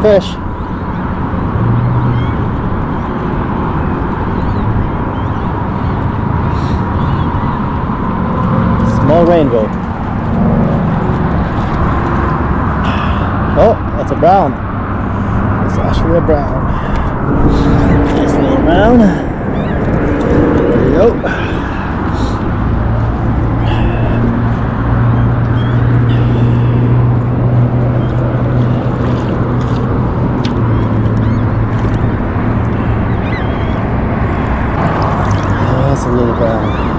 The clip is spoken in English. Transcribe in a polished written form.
fish. Small rainbow. Oh, that's a brown. It's actually a brown. Nice little brown. There you go. That's a little brown.